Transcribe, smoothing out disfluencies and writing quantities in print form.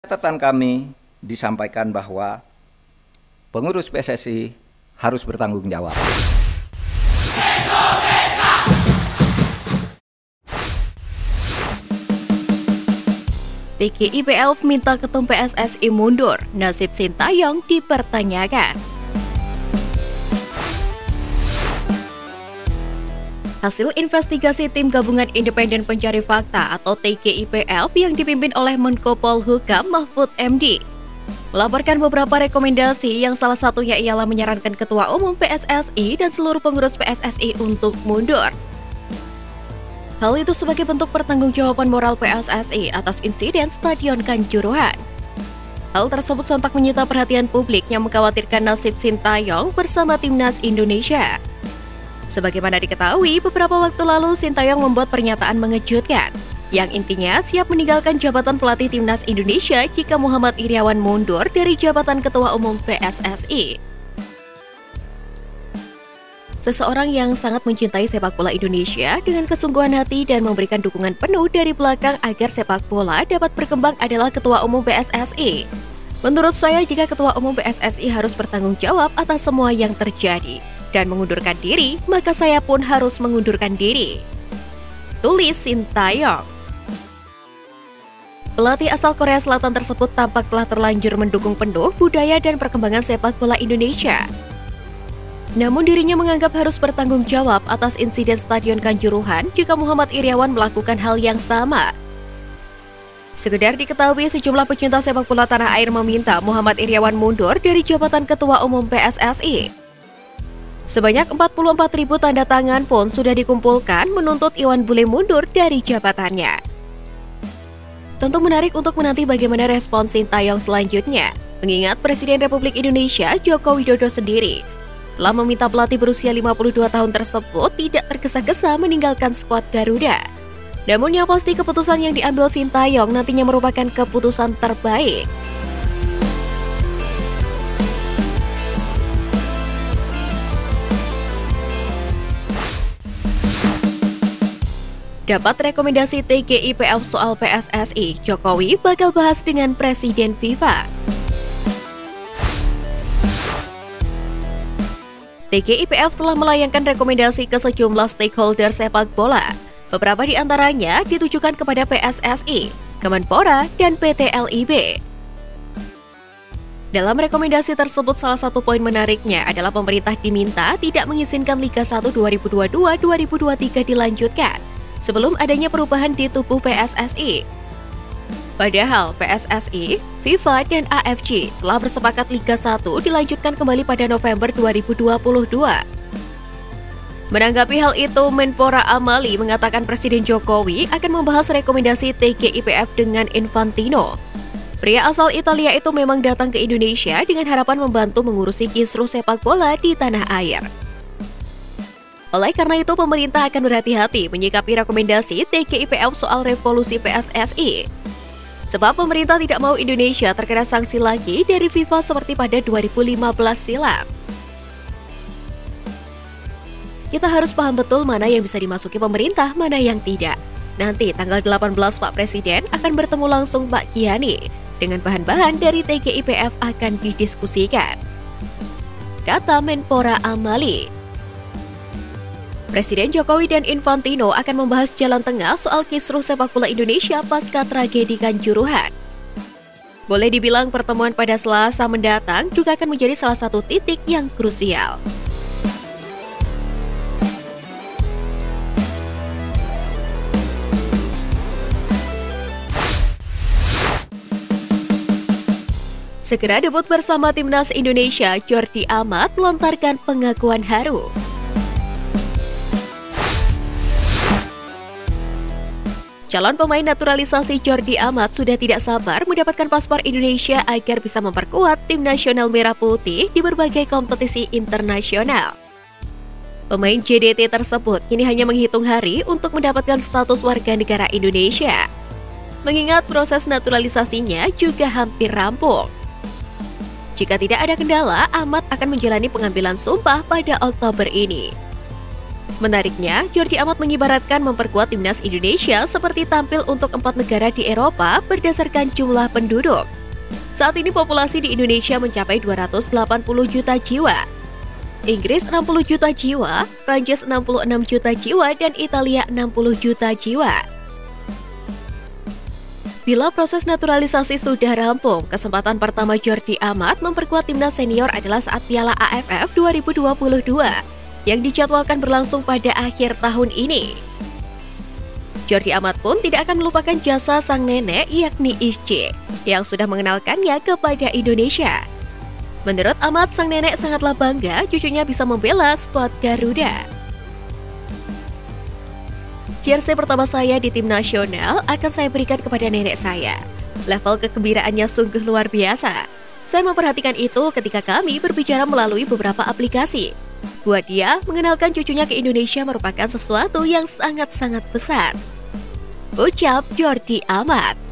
Catatan kami disampaikan bahwa pengurus PSSI harus bertanggung jawab. TGIPF minta ketum PSSI mundur, nasib Sintayong dipertanyakan. Hasil investigasi Tim Gabungan Independen Pencari Fakta atau TGIPF yang dipimpin oleh Menko Polhukam Mahfud MD melaporkan beberapa rekomendasi yang salah satunya ialah menyarankan Ketua Umum PSSI dan seluruh pengurus PSSI untuk mundur. Hal itu sebagai bentuk pertanggungjawaban moral PSSI atas insiden Stadion Kanjuruhan. Hal tersebut sontak menyita perhatian publik yang mengkhawatirkan nasib Sintayong bersama Timnas Indonesia. Sebagaimana diketahui, beberapa waktu lalu Sintayong membuat pernyataan mengejutkan, yang intinya siap meninggalkan jabatan pelatih Timnas Indonesia jika Muhammad Iryawan mundur dari jabatan Ketua Umum PSSI. Seseorang yang sangat mencintai sepak bola Indonesia dengan kesungguhan hati dan memberikan dukungan penuh dari belakang agar sepak bola dapat berkembang adalah Ketua Umum PSSI. Menurut saya, jika Ketua Umum PSSI harus bertanggung jawab atas semua yang terjadi dan mengundurkan diri, maka saya pun harus mengundurkan diri. Tulis Sintayong. Pelatih asal Korea Selatan tersebut tampak telah terlanjur mendukung penuh budaya dan perkembangan sepak bola Indonesia. Namun dirinya menganggap harus bertanggung jawab atas insiden Stadion Kanjuruhan jika Muhammad Iryawan melakukan hal yang sama. Sekedar diketahui, sejumlah pecinta sepak bola tanah air meminta Muhammad Iryawan mundur dari jabatan Ketua Umum PSSI. Sebanyak 44.000 tanda tangan pun sudah dikumpulkan menuntut Iwan Bule mundur dari jabatannya. Tentu menarik untuk menanti bagaimana respon Sintayong selanjutnya, mengingat Presiden Republik Indonesia Joko Widodo sendiri telah meminta pelatih berusia 52 tahun tersebut tidak tergesa-gesa meninggalkan skuad Garuda. Namun yang pasti keputusan yang diambil Sintayong nantinya merupakan keputusan terbaik. Dapat rekomendasi TGIPF soal PSSI, Jokowi bakal bahas dengan Presiden FIFA. TGIPF telah melayangkan rekomendasi ke sejumlah stakeholder sepak bola. Beberapa di antaranya ditujukan kepada PSSI, Kemenpora, dan PT LIB. Dalam rekomendasi tersebut, salah satu poin menariknya adalah pemerintah diminta tidak mengizinkan Liga 1 2022-2023 dilanjutkan sebelum adanya perubahan di tubuh PSSI. Padahal PSSI, FIFA, dan AFC telah bersepakat Liga 1 dilanjutkan kembali pada November 2022. Menanggapi hal itu, Menpora Amali mengatakan Presiden Jokowi akan membahas rekomendasi TGIPF dengan Infantino. Pria asal Italia itu memang datang ke Indonesia dengan harapan membantu mengurusi kisruh sepak bola di tanah air. Oleh karena itu, pemerintah akan berhati-hati menyikapi rekomendasi TGIPF soal revolusi PSSI. Sebab pemerintah tidak mau Indonesia terkena sanksi lagi dari FIFA seperti pada 2015 silam. Kita harus paham betul mana yang bisa dimasuki pemerintah, mana yang tidak. Nanti tanggal 18 Pak Presiden akan bertemu langsung Pak Kiani. Dengan bahan-bahan dari TGIPF akan didiskusikan, kata Menpora Amali. Presiden Jokowi dan Infantino akan membahas jalan tengah soal kisruh sepak bola Indonesia pasca tragedi Kanjuruhan. Boleh dibilang pertemuan pada Selasa mendatang juga akan menjadi salah satu titik yang krusial. Segera debut bersama Timnas Indonesia, Jordi Amat melontarkan pengakuan haru. Calon pemain naturalisasi Jordi Amat sudah tidak sabar mendapatkan paspor Indonesia agar bisa memperkuat tim nasional merah putih di berbagai kompetisi internasional. Pemain JDT tersebut kini hanya menghitung hari untuk mendapatkan status warga negara Indonesia, mengingat proses naturalisasinya juga hampir rampung. Jika tidak ada kendala, Amat akan menjalani pengambilan sumpah pada Oktober ini. Menariknya, Jordi Amat mengibaratkan memperkuat timnas Indonesia seperti tampil untuk 4 negara di Eropa berdasarkan jumlah penduduk. Saat ini populasi di Indonesia mencapai 280 juta jiwa. Inggris 60 juta jiwa, Prancis 66 juta jiwa, dan Italia 60 juta jiwa. Bila proses naturalisasi sudah rampung, kesempatan pertama Jordi Amat memperkuat timnas senior adalah saat Piala AFF 2022 yang dijadwalkan berlangsung pada akhir tahun ini. Jordi Amat pun tidak akan melupakan jasa sang nenek yakni Isci yang sudah mengenalkannya kepada Indonesia. Menurut Amat, sang nenek sangatlah bangga cucunya bisa membela skuad Garuda. Jersey pertama saya di tim nasional akan saya berikan kepada nenek saya. Level kegembiraannya sungguh luar biasa. Saya memperhatikan itu ketika kami berbicara melalui beberapa aplikasi. Buat dia, mengenalkan cucunya ke Indonesia merupakan sesuatu yang sangat-sangat besar. Ucap Jordi Amat.